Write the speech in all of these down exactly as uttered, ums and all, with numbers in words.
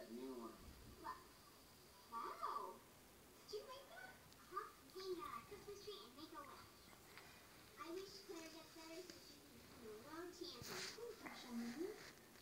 that new one. Wow. Did you make that? Huh? Hang a Christmas tree and make a wish. I wish Claire gets better so she can become a world champion. Ooh, special movie.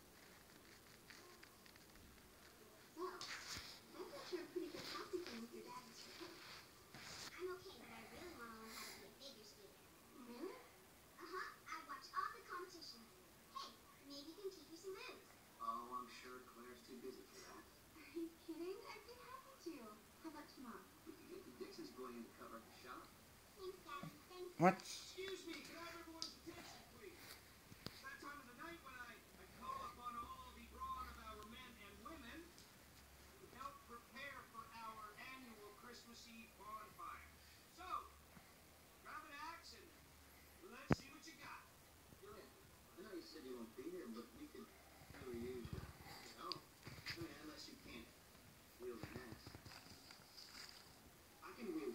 So, I bet you're a pretty good hockey fan with your dad as your coach. I'm okay, but I really want to learn how to be a figure skater. Really? Uh-huh. I watch all the competitions. Hey, maybe you can teach me some moves. Oh, I'm sure Claire's too busy for that. Are you kidding? I'd be happy to. How about tomorrow? We could get the Dixons boy in to cover up the shop. Thanks, Daddy. Thanks. What? Excuse me, can I have everyone's attention, please? It's that time of the night when I, I call upon all the brawn of our men and women to help prepare for our annual Christmas Eve bonfire. So, grab an axe and let's see what you got. Julian, I know you said you won't be here, but we could really use your help. I mean, unless you can't wield an axe. I can wield